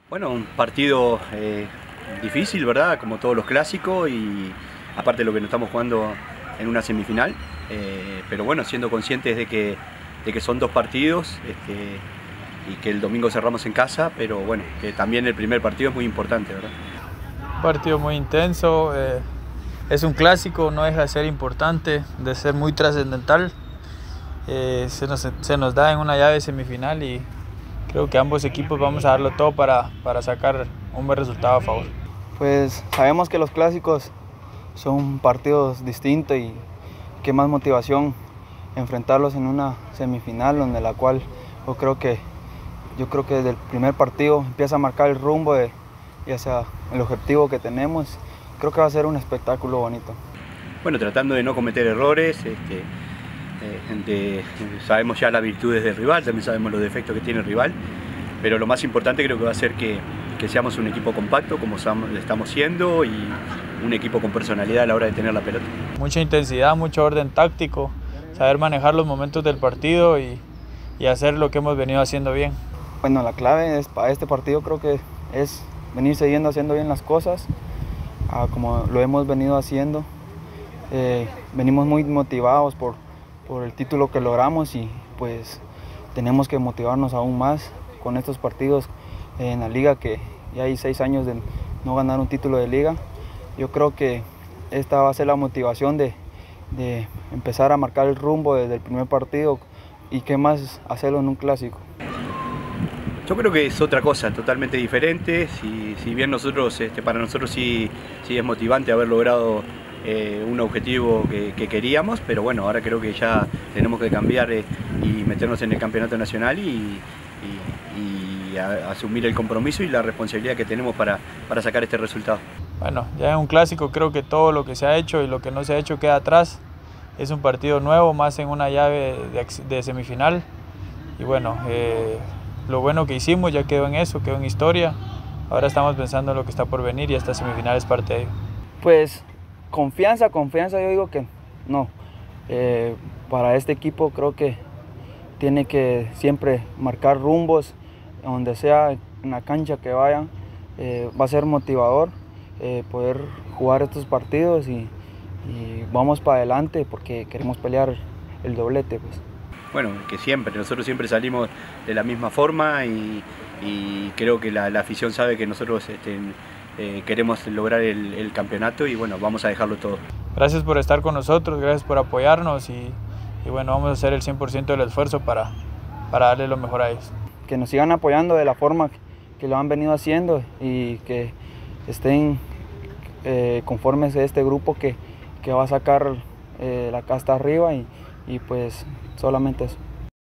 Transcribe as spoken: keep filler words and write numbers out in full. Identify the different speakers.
Speaker 1: Bueno, un partido eh, difícil, ¿verdad? Como todos los clásicos y aparte de lo que nos estamos jugando en una semifinal. Eh, pero bueno, siendo conscientes de que, de que son dos partidos este, y que el domingo cerramos en casa, pero bueno, que también el primer partido es muy importante, ¿verdad?
Speaker 2: Un partido muy intenso, eh, es un clásico, no deja de ser importante, de ser muy trascendental. Eh, se, nos, se nos da en una llave semifinal y creo que ambos equipos vamos a darlo todo para, para sacar un buen resultado a favor.
Speaker 3: Pues sabemos que los clásicos son partidos distintos y qué más motivación enfrentarlos en una semifinal donde la cual yo creo que yo creo que desde el primer partido empieza a marcar el rumbo de y hacia el objetivo que tenemos. Creo que va a ser un espectáculo bonito.
Speaker 1: Bueno, tratando de no cometer errores, este, eh, de, sabemos ya las virtudes del rival, también sabemos los defectos que tiene el rival, pero lo más importante creo que va a ser que, que seamos un equipo compacto como estamos siendo y un equipo con personalidad a la hora de tener la pelota.
Speaker 2: Mucha intensidad, mucho orden táctico, saber manejar los momentos del partido y, y hacer lo que hemos venido haciendo bien.
Speaker 3: Bueno, la clave es, para este partido creo que es venir siguiendo haciendo bien las cosas, ah, como lo hemos venido haciendo. Eh, venimos muy motivados por, por el título que logramos y pues tenemos que motivarnos aún más con estos partidos en la liga, que ya hay seis años de no ganar un título de liga. Yo creo que esta va a ser la motivación de, de empezar a marcar el rumbo desde el primer partido y qué más hacerlo en un clásico.
Speaker 1: Yo creo que es otra cosa, totalmente diferente. Si, si bien nosotros, este, para nosotros sí, sí es motivante haber logrado eh, un objetivo que, que queríamos, pero bueno, ahora creo que ya tenemos que cambiar eh, y meternos en el campeonato nacional y, y, y a, asumir el compromiso y la responsabilidad que tenemos para, para sacar este resultado.
Speaker 2: Bueno, ya en un clásico creo que todo lo que se ha hecho y lo que no se ha hecho queda atrás. Es un partido nuevo, más en una llave de, de semifinal. Y bueno, eh, lo bueno que hicimos ya quedó en eso, quedó en historia. Ahora estamos pensando en lo que está por venir y esta semifinal es parte de ello.
Speaker 3: Pues confianza, confianza yo digo que no. Eh, para este equipo creo que tiene que siempre marcar rumbos, donde sea en la cancha que vayan. Eh, va a ser motivador eh, poder jugar estos partidos y, y vamos para adelante porque queremos pelear el doblete, pues.
Speaker 1: Bueno, que siempre, nosotros siempre salimos de la misma forma y, y creo que la, la afición sabe que nosotros este, eh, queremos lograr el, el campeonato y bueno, vamos a dejarlo todo.
Speaker 2: Gracias por estar con nosotros, gracias por apoyarnos y, y bueno, vamos a hacer el cien por ciento del esfuerzo para, para darle lo mejor a ellos.
Speaker 3: Que nos sigan apoyando de la forma que lo han venido haciendo y que estén eh, conformes a este grupo que, que va a sacar eh, la casta arriba y, y pues solamente eso.